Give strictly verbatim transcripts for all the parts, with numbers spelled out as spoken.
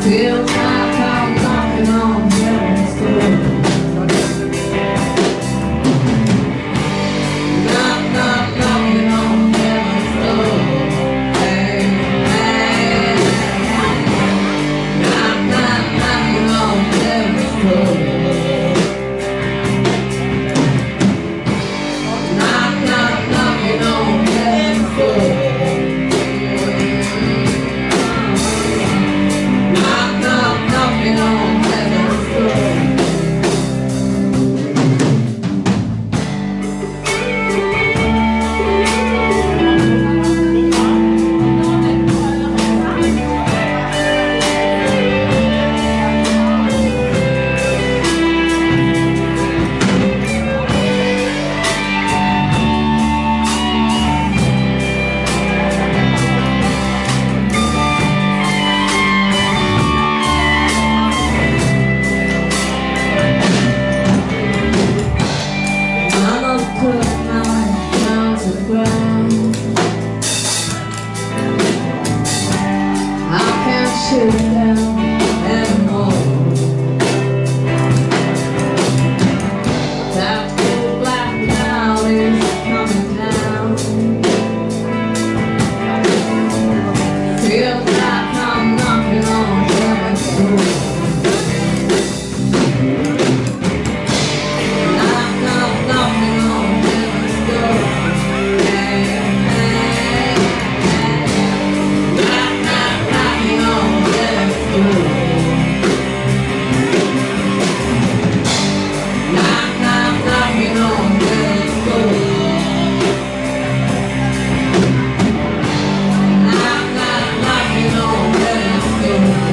Feels like I'm knocking on heaven's door. Knock, knock, knocking on heaven's door. Hey, hey, hey. Knock, knock, knocking on heaven's door. Knock, knock, knocking on heaven's door. Shoot down anymore. That cool black cloud is coming down. Feels like I'm knocking on heaven's door. Knock, knock, knocking on heaven's door. Hey, hey, hey. Knock, knock, knocking on heaven's door. Knock, knock, knocking on heaven's door. Knock, knock, knocking on heaven's door.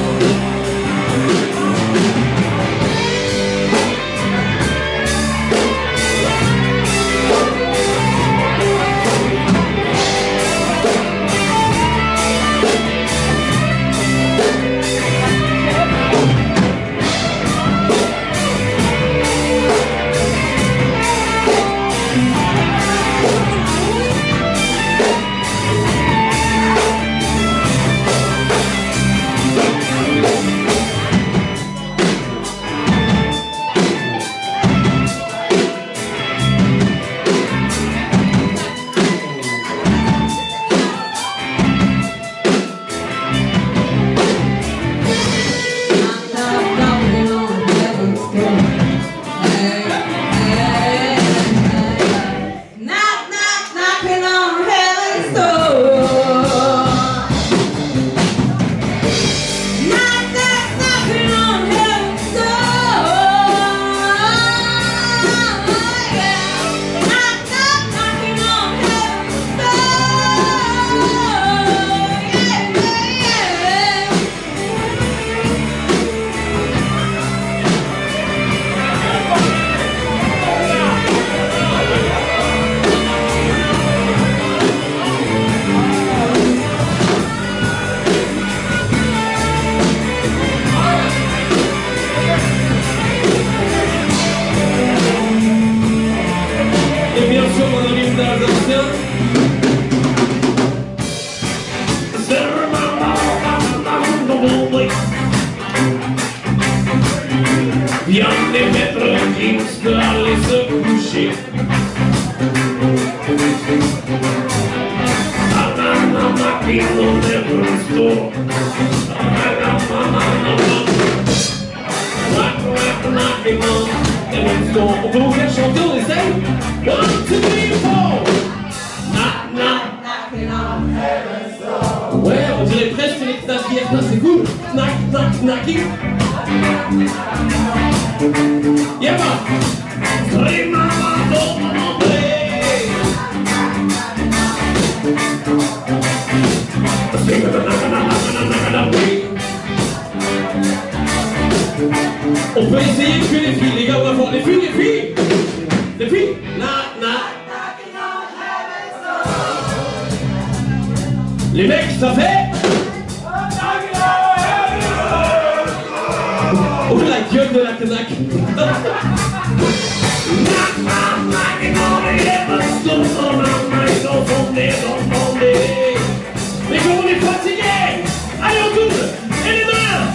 Viens des maîtres Kings d'aller se coucher. Banana knocking on heaven's door. Knock, knock, knocking on heaven's door. On peut vous faire chanter, on essaye. One, two, three, four. Knock, knock, knocking on heaven's door. Ouais, on dirait presque une extase qui est c'est cool. Knock, knock, knocking. Yeah, man. Ring my door, my play. Sing it, on peut essayer que les filles, les gars, on va voir les filles, les filles. Les filles. Knock, knock. Les mecs, ça fait. Oh la gueule de la Knack. Mais comme on est fatigué, allez on tourne. Et les mains.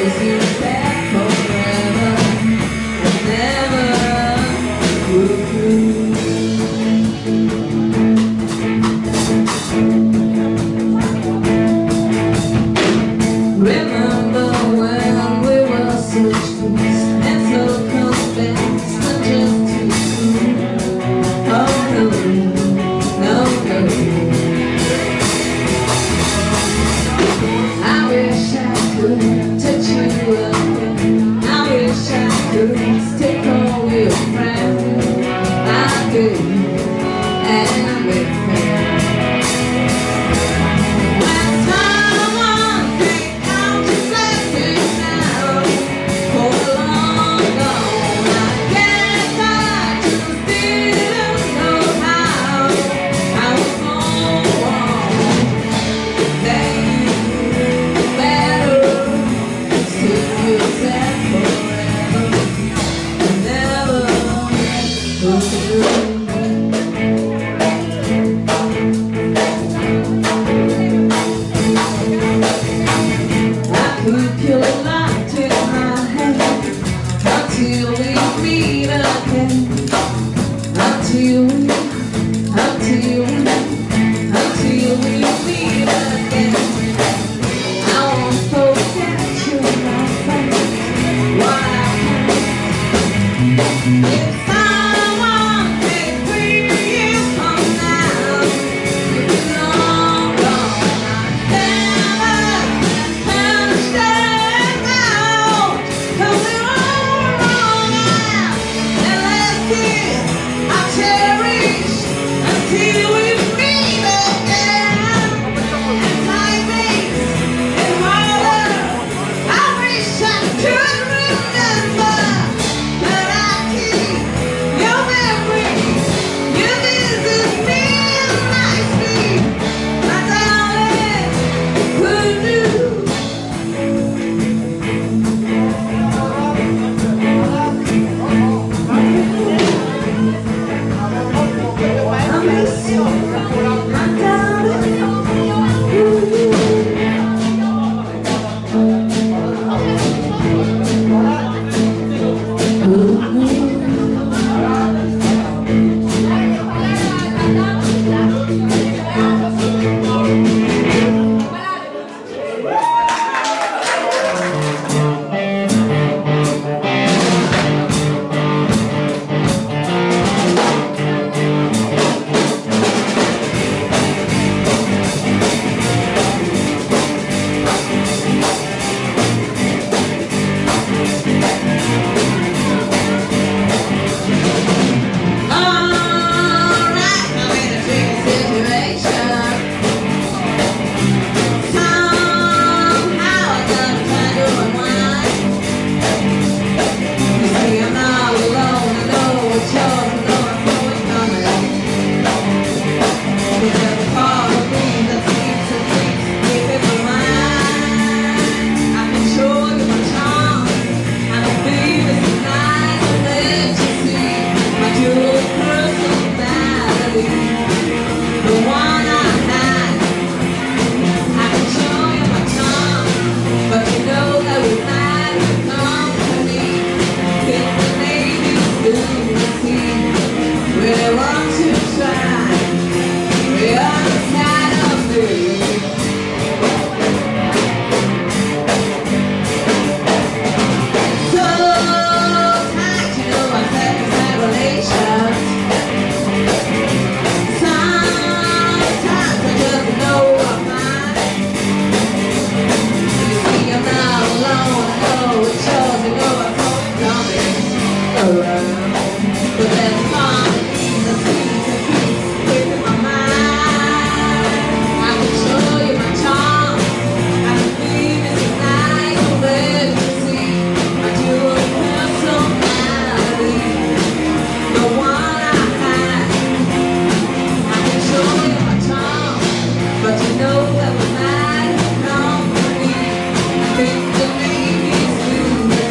Know that we're not company. I think the name is good.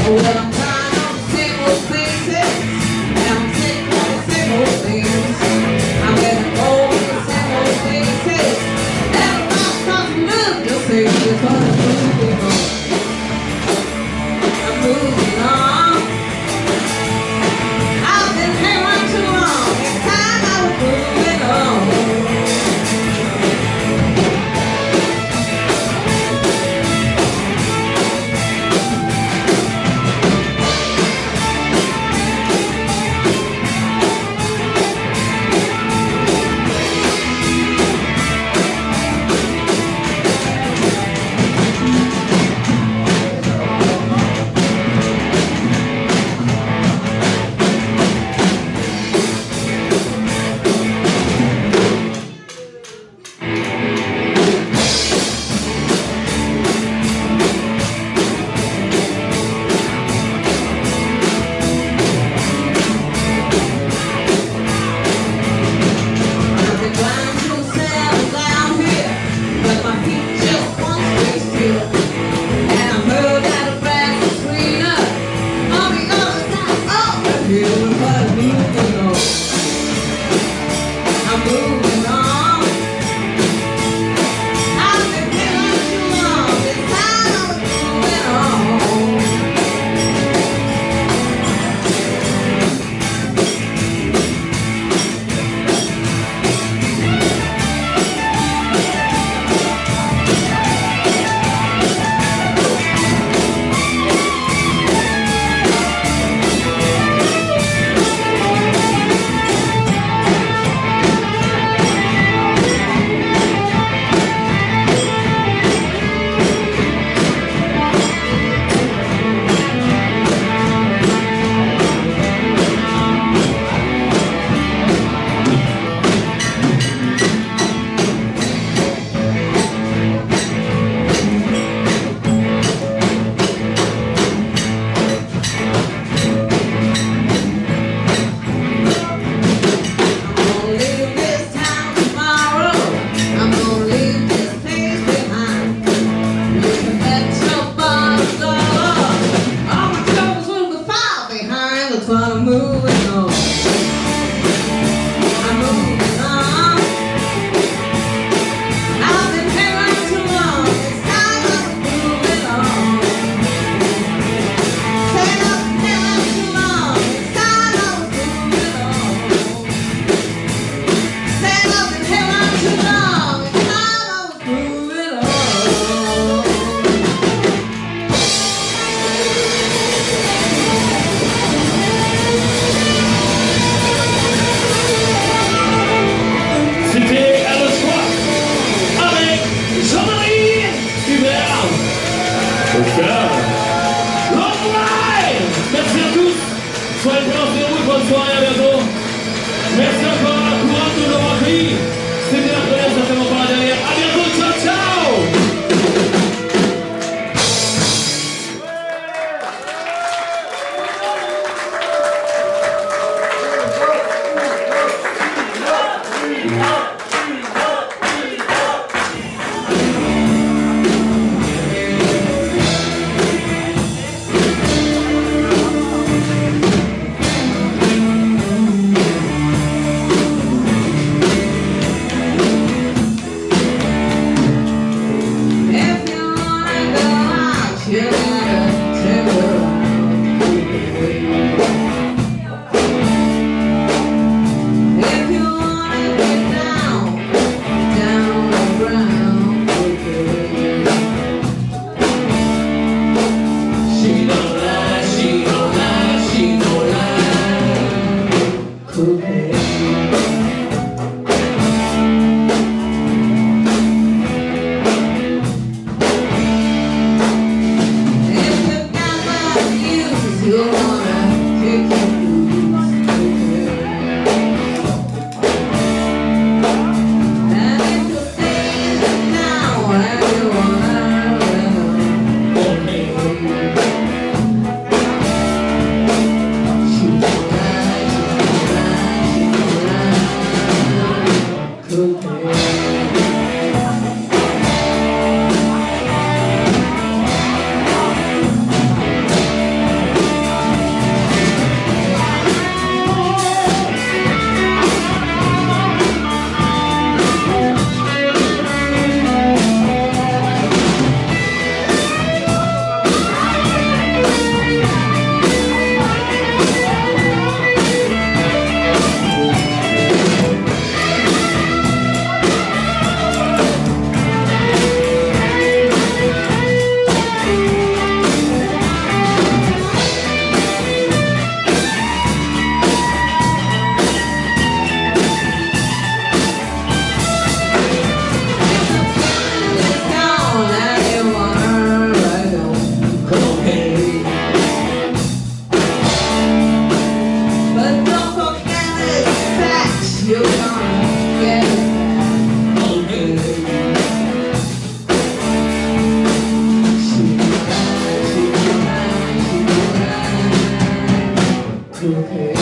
Well, I'm tired of the same old faces, and I'm sick of the same old things. I'm getting old with the same old faces, and I'm not supposed to live the same way, but I'm moving on. I'm moving on. I've been here too long. It's time I was moving on. I'm moving on. I'm moving on. I've been here too long. It's time I'm moving on. Stayed up here too long. It's time I'm moving on. Stayed up here too long. It's time I'm moving on. Merci à tous, soyez présents, bonne soirée, à bientôt. Merci encore à la couronne de nous avoir accueillis. C'était la première, certainement pas la dernière. À bientôt, ciao ciao. okay.